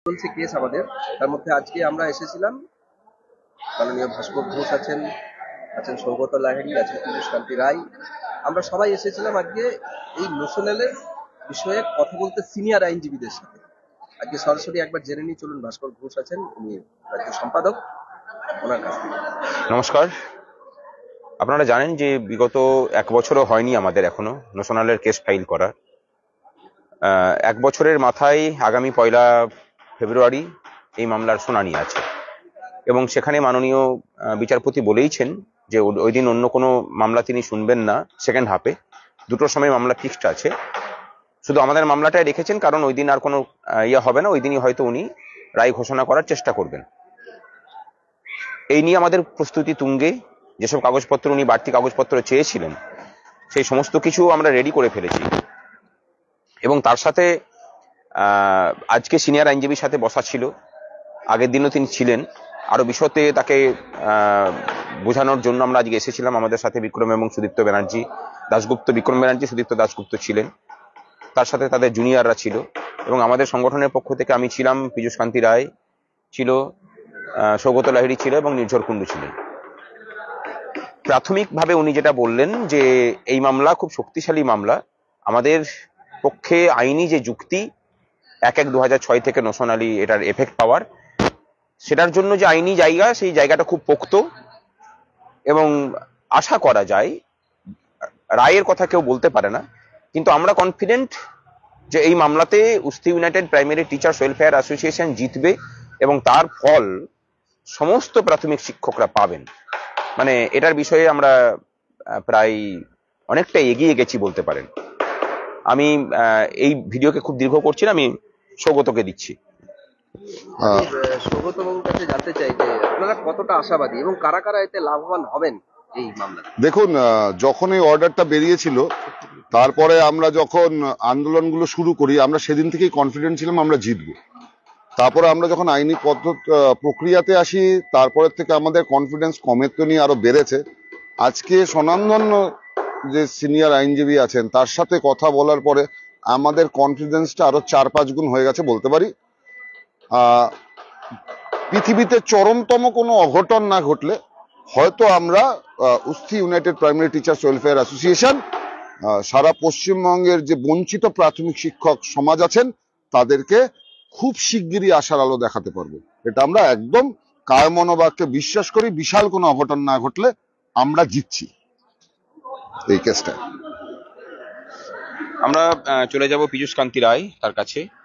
চলছে কেস আমাদের। তার মধ্যে আজকে আমরা এসেছিলাম, মাননীয় ভাস্কর ঘোষ আছেন, সৌগত লাহিড়ী আছেন, পীযূষ কান্তি রায়। আমরা সবাই এসেছিলাম আজকে এই নোশনালের বিষয়ে কথা বলতে সিনিয়র আইনজীবীদের সাথে। আজকে সরাসরি একবার জেনে নিই, চলুন। ভাস্কর ঘোষ আছেন, উনি রাজ্য সম্পাদক, ওনার কাছ থেকে। নমস্কার। আপনারা জানেন যে বিগত 1 বছরও হয়নি আমাদের এখনো নোশনালের কেস ফাইল করার। 1 বছরের মাথায় আগামী 1 ফেব্রুয়ারি এই মামলার শুনানি আছে এবং সেখানে মাননীয় বিচারপতি বলেইছেন যে ওই দিন অন্য কোনো মামলা তিনি শুনবেন না। সেকেন্ড হাফে 2টোর সময় মামলা ফিক্সড আছে, শুধু আমাদের মামলাটাই রেখেছেন কারণ ওই দিন আর কোনো হবে না। ওই দিনই হয়তো উনি রায় ঘোষণা করার চেষ্টা করবেন। এই নিয়ে আমাদের প্রস্তুতি তুঙ্গে। যেসব কাগজপত্র উনি বাড়তি কাগজপত্র চেয়েছিলেন সেই সমস্ত কিছু আমরা রেডি করে ফেলেছি এবং তার সাথে আজকে সিনিয়র আইনজীবীর সাথে বসা ছিল। আগের দিনও তিনি ছিলেন, আরো বিশদে তাকে বোঝানোর জন্য আমরা আজকে এসেছিলাম। আমাদের সাথে বিক্রম এবং সুদীপ্ত ব্যানার্জি দাশগুপ্ত, বিক্রম ব্যানার্জি সুদীপ্ত দাশগুপ্ত ছিলেন, তার সাথে তাদের জুনিয়ররা ছিল এবং আমাদের সংগঠনের পক্ষ থেকে আমি ছিলাম, পীযূষ কান্তি রায় ছিল, সৌগত লাহিড়ী ছিল এবং নির্ঝর কুণ্ডু ছিলেন। প্রাথমিকভাবে উনি যেটা বললেন যে এই মামলা খুব শক্তিশালী মামলা, আমাদের পক্ষে আইনি যে যুক্তি 1/1/2006 থেকে নোশনালি এটার এফেক্ট পাওয়ার, সেটার জন্য যে আইনি জায়গা, সেই জায়গাটা খুব পোক্ত এবং আশা করা যায় রায়ের কথা কেউ বলতে পারে না, কিন্তু আমরা কনফিডেন্ট যে এই মামলাতে উস্তি United Primary Teachers Welfare Association জিতবে এবং তার ফল সমস্ত প্রাথমিক শিক্ষকরা পাবেন। মানে এটার বিষয়ে আমরা প্রায় অনেকটা এগিয়ে গেছি বলতে পারেন। আমি এই ভিডিওকে খুব দীর্ঘ করছি না, আমি সৌগতকে দিচ্ছি। সৌগত বাবুর কাছে জানতে চাই যে আপনারা কতটা আশাবাদী এবং কারা কারা এতে লাভবান হবেন এই মামলা। দেখুন, যখন এই অর্ডারটা বেরিয়েছিল, তারপরে আমরা যখন আন্দোলনগুলো শুরু করি, আমরা সেদিন থেকেই কনফিডেন্ট ছিলাম আমরা জিতবো। তারপরে আমরা যখন আইনি প্রক্রিয়াতে আসি, তারপরে থেকে আমাদের কনফিডেন্স কমের তো নিয়ে আরো বেড়েছে। আজকে স্বনামধন্য যে সিনিয়র আইনজীবী আছেন তার সাথে কথা বলার পরে আমাদের কনফিডেন্সটা আরো 4-5 গুণ হয়ে গেছে বলতে পারি। পৃথিবীতে চরমতম কোনো অঘটন না ঘটলে হয়তো আমরা উস্তি United Primary Teachers Welfare Association সারা পশ্চিমবঙ্গের যে বঞ্চিত প্রাথমিক শিক্ষক সমাজ আছেন তাদেরকে খুব শিগগিরই আশার আলো দেখাতে পারবো। এটা আমরা একদম কায় মনোবাক্যে বিশ্বাস করি। বিশাল কোনো অঘটন না ঘটলে আমরা জিতছি এই কেসটা। আমরা চলে যাব পীযূষ কান্তি রায় তার কাছে।